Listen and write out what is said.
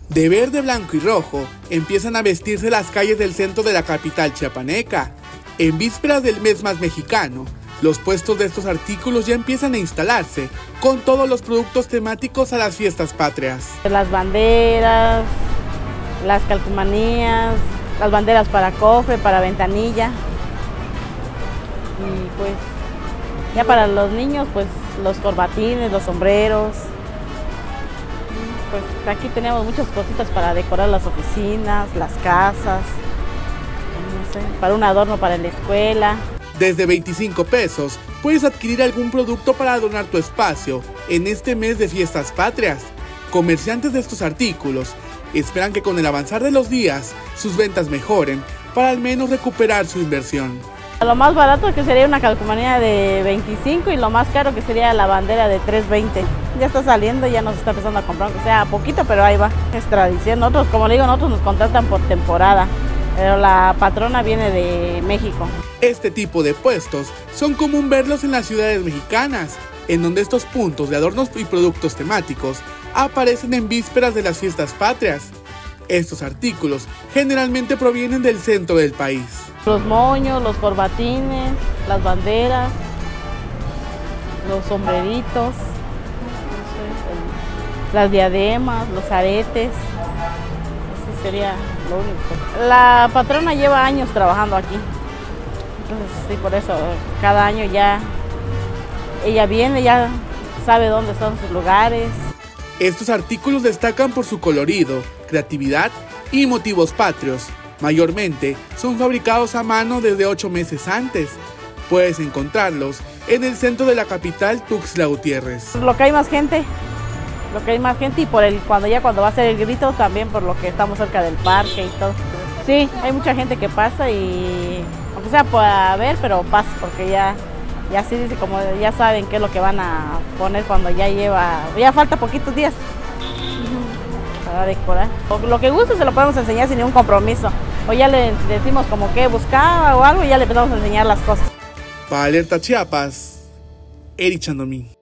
De verde, blanco y rojo empiezan a vestirse las calles del centro de la capital chiapaneca. En vísperas del mes más mexicano, los puestos de estos artículos ya empiezan a instalarse con todos los productos temáticos a las fiestas patrias. Las banderas, las calcomanías, las banderas para cofre, para ventanilla. Y pues ya para los niños, pues los corbatines, los sombreros. Pues aquí tenemos muchas cositas para decorar las oficinas, las casas, no sé, para un adorno para la escuela. Desde 25 pesos puedes adquirir algún producto para adornar tu espacio en este mes de fiestas patrias. Comerciantes de estos artículos esperan que con el avanzar de los días sus ventas mejoren para al menos recuperar su inversión. Lo más barato que sería una calcomanía de 25 y lo más caro que sería la bandera de 3.20. Ya está saliendo, ya nos está empezando a comprar, aunque sea poquito, pero ahí va. Es tradición. Nosotros, como le digo, nosotros nos contratan por temporada, pero la patrona viene de México. Este tipo de puestos son común verlos en las ciudades mexicanas, en donde estos puntos de adornos y productos temáticos aparecen en vísperas de las fiestas patrias. Estos artículos generalmente provienen del centro del país. Los moños, los corbatines, las banderas, los sombreritos, las diademas, los aretes. Eso sería lo único. La patrona lleva años trabajando aquí. Entonces, sí, por eso cada año ya ella viene, ya sabe dónde son sus lugares. Estos artículos destacan por su colorido, creatividad y motivos patrios. Mayormente son fabricados a mano desde 8 meses antes. Puedes encontrarlos en el centro de la capital, Tuxtla Gutiérrez. Lo que hay más gente, y por cuando va a ser el grito también, por lo que estamos cerca del parque y todo. Sí, hay mucha gente que pasa y aunque sea para ver, pero pasa porque ya sí dice, como ya saben qué es lo que van a poner cuando ya falta poquitos días para decorar. Lo que guste se lo podemos enseñar sin ningún compromiso. O ya le decimos como que buscaba o algo y ya le empezamos a enseñar las cosas. Para Alerta Chiapas, Eric Chandomí.